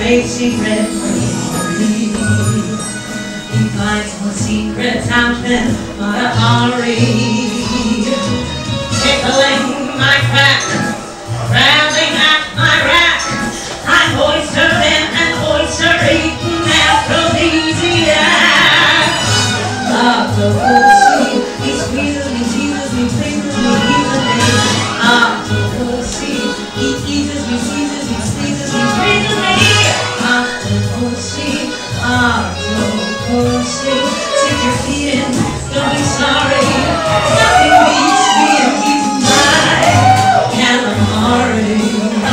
a secret for me. He finds more secrets out than my artery. Tickling my crack, grabbing at my rack. I'm oyster in and oyster eating aphrodisiac. Octopussy, he squeezes me, teases me, pleases me easily. Octopussy, he eases me, seizes me, squeezes me, squeezes me. Octopussy, Octopussy, stick your feet in, don't be sorry. Nothing beats me and keeps my calamari.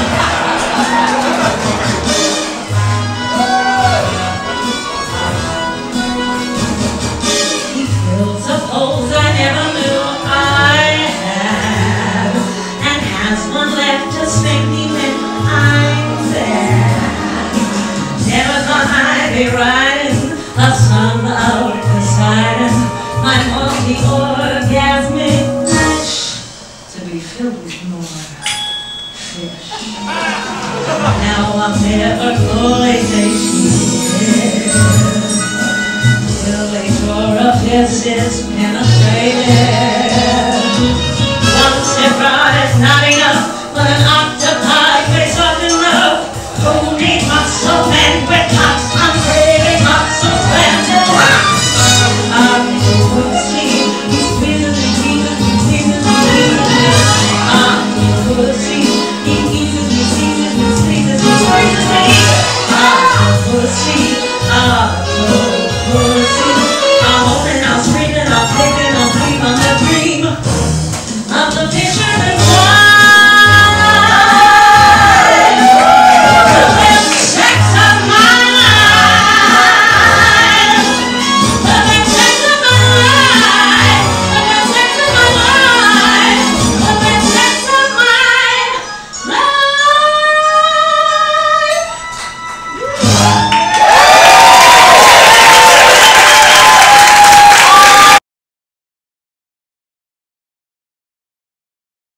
He fills up holes I never knew I had, and has one left to spank me when I'm there. Never thought I'd be riding a sun out Poseidon, my multi-orgasmic wish to be filled with more fish. Now I'm never fully satiated till a chlorophyll is penetrated.